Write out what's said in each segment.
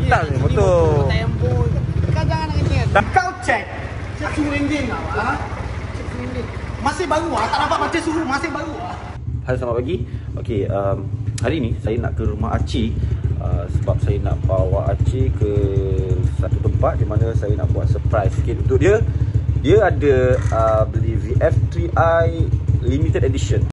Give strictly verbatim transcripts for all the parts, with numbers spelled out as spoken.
Tak ni motor. Tempo. Kau jangan nak ingat. Kau cek. Cek suhu enjin lah. Ha? Cek suhu enjin. Masih baru ah, tak dapat baca suhu, masih baru ah. Halo, selamat pagi. Okey, um, hari ni saya nak ke rumah Acik uh, sebab saya nak bawa Acik ke satu tempat di mana saya nak buat surprise sikit untuk dia. Dia ada uh, beli V F three i limited edition.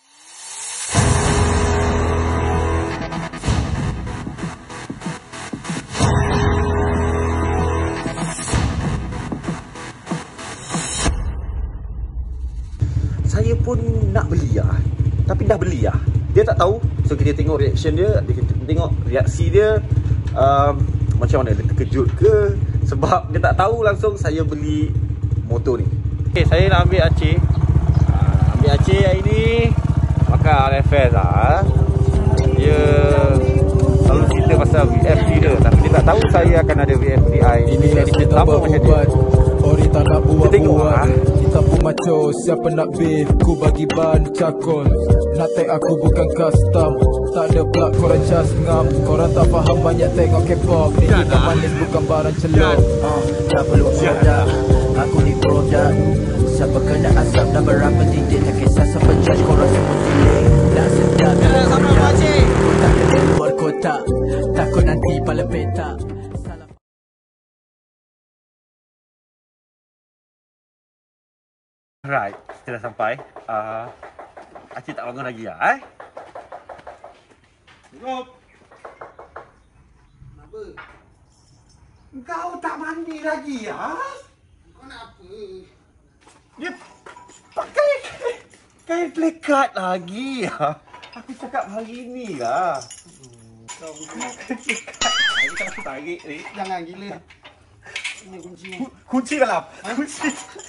Saya pun nak beli lah, tapi dah beli lah. Dia tak tahu. So kita tengok reaction dia, kita tengok reaksi dia, um, macam mana, dia terkejut ke? Sebab dia tak tahu langsung saya beli motor ni. Okay, saya nak ambil Acik. Ambil Acik hari ni makan R F S lah. Dia selalu cerita pasal V F three dia, tapi dia tak tahu saya akan ada V F three i. Ini edition sama macam dia. Ori tak nak buat tengok buat lah. Kita pun maco, siapa nak beef, ku bagi ban cakol. Nak tag aku bukan custom, tak ada plug korang just ngam. Korang tak faham banyak tengok K-pop. Ni hitam manis bukan barang celok. uh, Tak perlu produk, aku ni produk. Siapa kena asap dah berapa titik, tak kisah siapa judge, korang semua delay. Nak sedap, nak koyak, ku tak kena luar kotak. Takut nanti pala petak. Right, kita dah sampai. Uh, Acik tak bangun lagi lah eh? Tengok. Kenapa? Kau tak mandi lagi ya? Kau nak apa? Dia pakai kain plekat lagi ya. Aku cakap hari ni lah. Kau Ini kan aku tarik ni. jangan gila. Ini kunci. Kunci dalam. Kunci.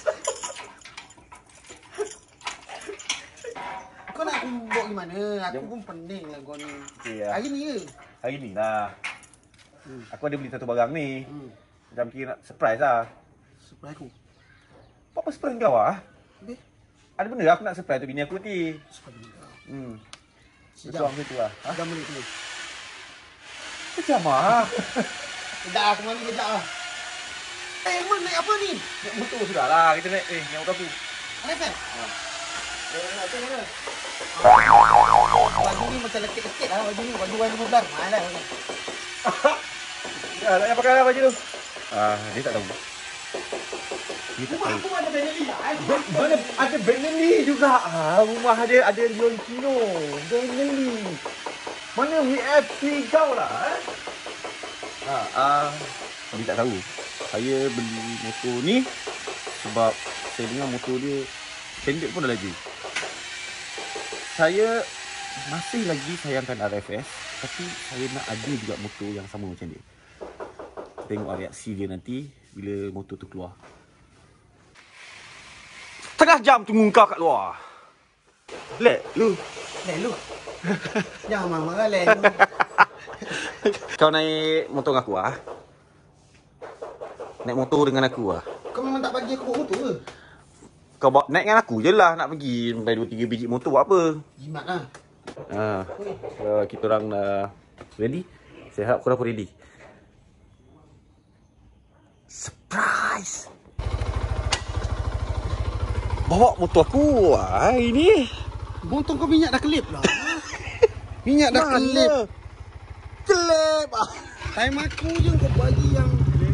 Kau nak aku bawa gimana? Aku pun pening lah kau ni. Okay, ya. Hari ni ke? Hari ni lah. Hmm. Aku ada beli satu barang ni. Hmm. Macam kira nak surprise lah. Surprise aku. Apa surprise kau ah? Habis? Ada benda aku nak surprise tu bini aku nanti. Surprise kau. Hmm. Sejam. Betul macam tu lah. Ha? Sejam menit dulu. Sejam ah. Sekejap aku mandi sekejap lah. Eh, Emang naik apa ni? Naik motor sudah lah. Kita naik eh yang motor aku. Naik fan? Ha. Eh, nak tengok mana? Baju ni macam lekit-lekit lah baju ni. Baju warna lima belas. Malah kan. Ya, tak payah pakai lah baju tu. Ah, dia tak tahu. Dia tak Rumah tahu. aku ada Benelli lah. Eh. Mana ada Benelli juga. Ah, rumah dia ada Leoncino. Benelli. Mana V F three kau lah eh? Ah, ah, dia tak tahu. Saya beli motor ni sebab saya dengar motor dia pendek pun dah laju. Saya masih lagi sayangkan R F S, tapi saya nak ada juga motor yang sama macam dia. Tengok reaksi dia nanti bila motor tu keluar. Tengah jam tunggu kau kat luar. Lek lu. Lek lu. Jangan marah-marah lek lu. Kau naik motor dengan aku ah? Naik motor dengan aku ah? Kau memang tak bagi aku bawa motor ke? Kau bawa, naik dengan aku je lah. Nak pergi sampai dua tiga biji motor buat apa? Jimat lah. Ha. So, kita orang dah ready. Saya harap korang pun ready. Surprise! Bawa motor aku hari ni. Motor kau minyak dah kelip lah. Minyak dah Mana? kelip. Kelip ah. Time aku je kau bagi yang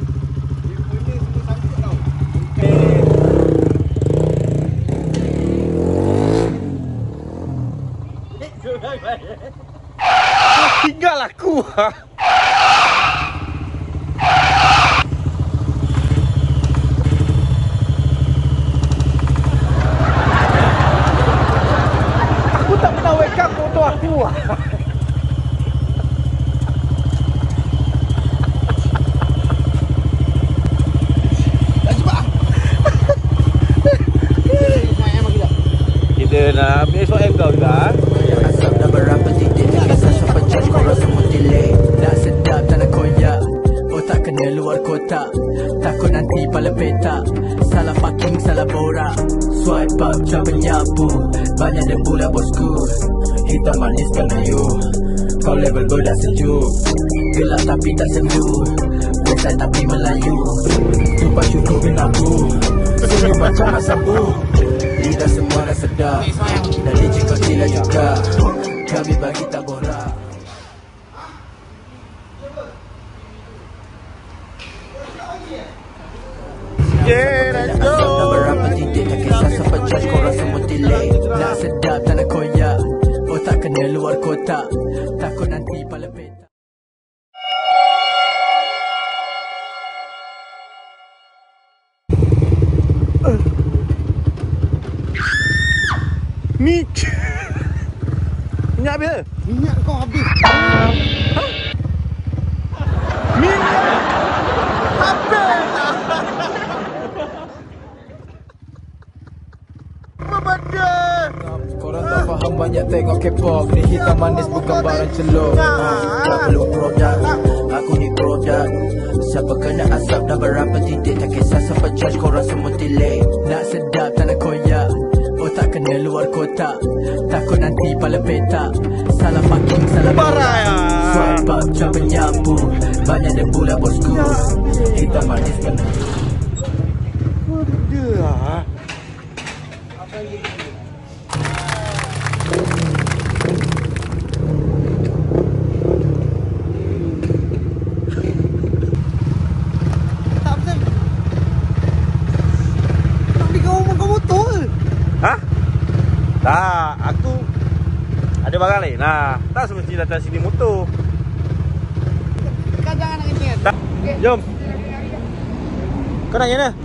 tinggal aku. Aku tak pernah wake up motor aku. Kita nak ambil S O M kau juga. Asap dah berapa titik, tak kisah siapa judge, korang semua delay. Nak sedap tak nak koyak, otak kena luar kotak. Takut nanti pala petak, salah parking salah borak. Swipe up macam penyapu, banyak debu lah bosku. Hitam manis kan you, Kau level berat sejuk, gelap tapi tak sendu, website tapi Melayu. Tumpah syukur menabu, senyum macam asabu. Lidah semua dah sedap, dan licin kau gila juga. Kami bagi tak borak. Yeah, let's go. Dah berapa titik tak kisah sampai judge korang semua delay. Nak sedap tak nak koyak, otak kena luar kotak. Takut nanti pala peta. Ni minyak habis. Minyak kau habis. Minyak habis. Apa benda? Korang tak faham banyak tengok K-pop. Ni hitam manis bukan barang celok. Tak perlu produk, aku ni produk. Siapa kena asap dah berapa titik tak kisah sampai judge korang semua delay. Nak sedap tak nak koyak, otak kena luar kotak. Takut nanti pala peta. Salah parking, salah Parah ya. Swipe up macam penyapu, banyak debu lah bosku. Hitam manis kena. Apa benda lah? Tak betul. Nak pergi kau rumah kau motor ke? Ha? Tak, aku ada barang lain lah. Tak semestinya datang sini motor. Kau jangan nak kencing. Tak. Jom. Kau nak mana?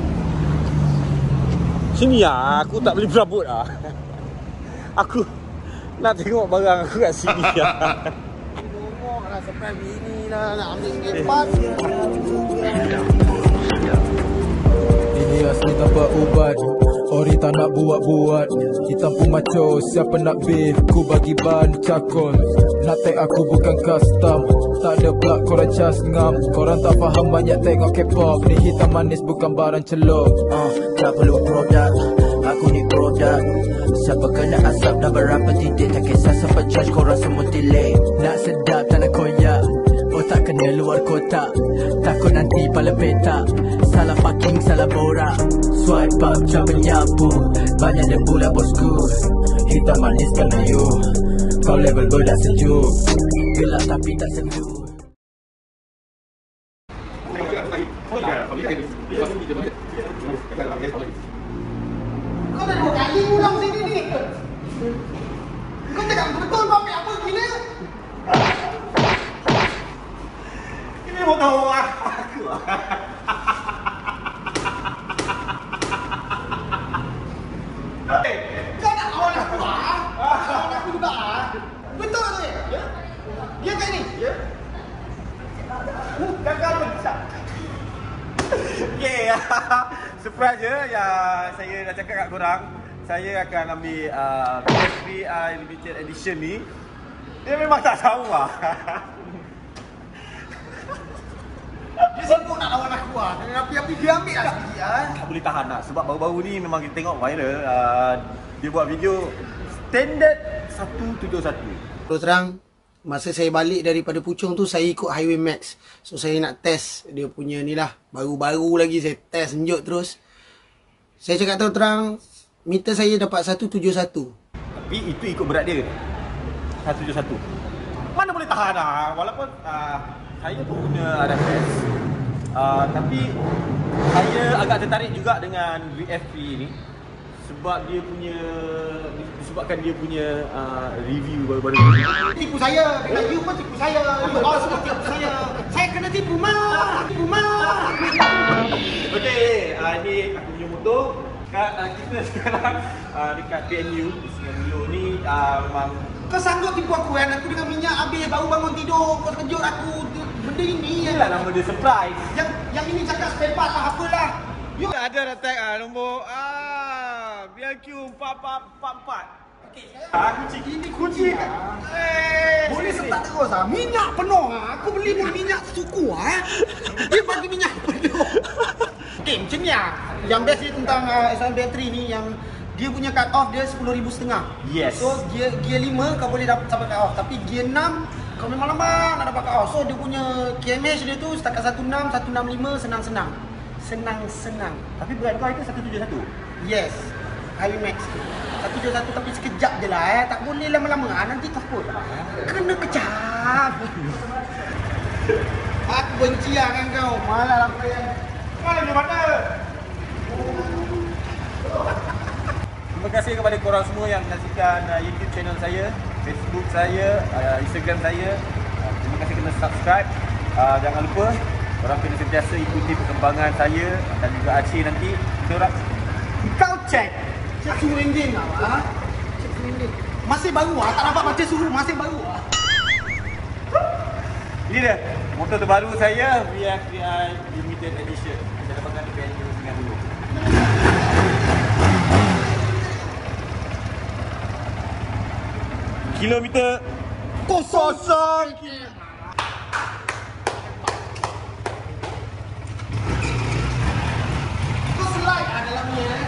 Sini lah, aku tak boleh berabut lah. Aku nak tengok barang aku kat sini lah. Ngomong lah sampai bini lah nak ambil kepan. Ini asli tanpa ubat, ori tak nak buat-buat. Hitam pun macho, siapa nak beef, ku bagi ban cakol. Nak tag aku bukan custom, tak ada plug korang cas ngam. Korang tak faham banyak tengok K-pop. Ni hitam manis bukan barang celok. uh, Tak perlu produk, aku ni produk. Siapa kena asap dah berapa titik tak kisah sampai judge korang semua delay. Nak sedap tak nak koyak, otak kena luar kotak. Takut nanti pala peta. Salah parking, salah borak. Swipe up macam penyapu, banyak debu lah bosku. Hitam manis kena you, kau level berat sejuk, gelap tapi tak sendu. Kau dah dua kali ulang sini ni. Kau cakap betul kau ambil apa gila? Ini motor aku lah. Kau nak lawan aku ah? Lawan aku juga ah? Betul tu ya? Dia kat ni? Ya. Gagal besar. Okay, surprise je yang saya dah cakap kat korang. Saya akan ambil uh, P S V I Limited Edition ni. Dia memang tak tahu lah. Dia sibuk nak lawan aku ah. Tapi-tapi dia ambil lah sikit ah. Tak boleh tahan lah. Sebab baru-baru ni memang kita tengok viral. Uh, dia buat video standard seratus tujuh puluh satu. Terus terang, masa saya balik daripada Puchong tu, saya ikut Highway Max. So saya nak test dia punya ni lah. Baru-baru lagi saya test senjut terus. Saya cakap tahu terang, meter saya dapat seratus tujuh puluh satu. Tapi itu ikut berat dia. seratus tujuh puluh satu. Mana boleh tahan lah. Walaupun uh, saya pun guna R F S. Uh, tapi saya agak tertarik juga dengan V F P ni. Sebab dia punya, disebabkan dia punya uh, review baru-baru ni. Tipu saya, dengan you pun tipu saya. You all semua tipu saya. Saya kena tipu mah. Tipu mah. Okey, uh, ni aku punya motor. Kat, uh, kita sekarang uh, dekat P N U di Singapura ni uh, memang. Kau sanggup tipu aku kan? Aku dengan minyak habis baru bangun tidur. Kau terkejut aku. Benda ini Inilah nama dia surprise. Yang yang ini cakap spare part lah apalah. You Ada dah tag ah nombor ah B L Q empat empat empat empat. okey, Ah kunci ini kunci. Eh boleh start terus ah. Minyak penuh ah. Aku beli pun minyak suku ah. Dia bagi minyak penuh. Okey, macam ni ah. Yang best ni tentang uh, S R battery ni yang dia punya cut off dia sepuluh ribu setengah. Yes. So gear gear lima kau boleh dapat sampai cut off, tapi gear enam kau memang lambat nak dapat cut off. So dia punya K M H dia tu setakat seratus enam, seratus enam puluh lima senang-senang. Senang-senang. Tapi berat kau itu seratus tujuh puluh satu. Yes. Highway Max tu. seratus tujuh puluh satu tapi sekejap je lah eh. Tak boleh lama-lama. Ah, nanti takut. Kena kejap. Aku benci lah kan kau. Malah lah kau yang. Mana dia mana? Terima kasih kepada korang semua yang menyaksikan uh, YouTube channel saya, Facebook saya, uh, Instagram saya. Uh, terima kasih kena subscribe. Uh, jangan lupa korang kena sentiasa ikuti perkembangan saya dan juga Aceh nanti. Korang Kau cek. Cek suhu enjin lah. Ha? Cek suhu enjin. Masih baru lah. Tak dapat baca suhu. Masih baru lah. ini dia motor terbaru saya, V F V I Limited Edition. Saya dapatkan di venue dengan dulu. Kilometer kosong. Kau slide lah dalamnya eh.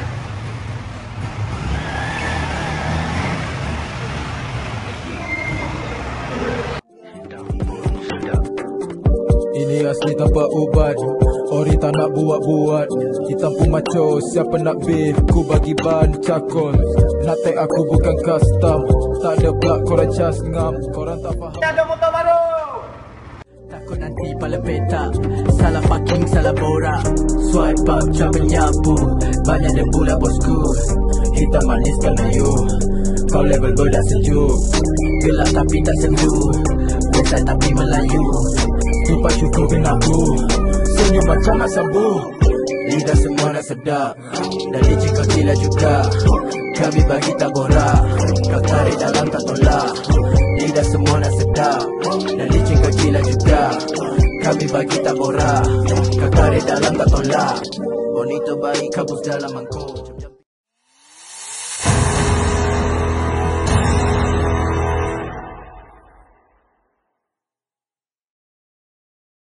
Ini asli tanpa ubat, ori tak nak buat-buat. Hitam pun macho, siapa nak beef, ku bagi ban cakol. Nak tag aku bukan custom, tak ada plak korang cas ngam. Korang tak faham. Ada motor baru. Takut nanti pala petak, salah parking, salah borak. Swipe up, macam menyapu, banyak debu lah bosku. Hitam manis kan you, kau level berat sejuk. Gelap tapi tak sendu, besar tapi Melayu. Tupak cukup dengan aku, senyum macam nak sembuh. Lidah semua nak sedap, dan licin kau gila juga. Kami bagi tak borak, kau tarik dalam tak tolak. Lidah semua nak sedap, dan licin kau gila juga. Kami bagi tak borak, kau tarik dalam tak tolak. Bonito baik kabus dalam mangkuk.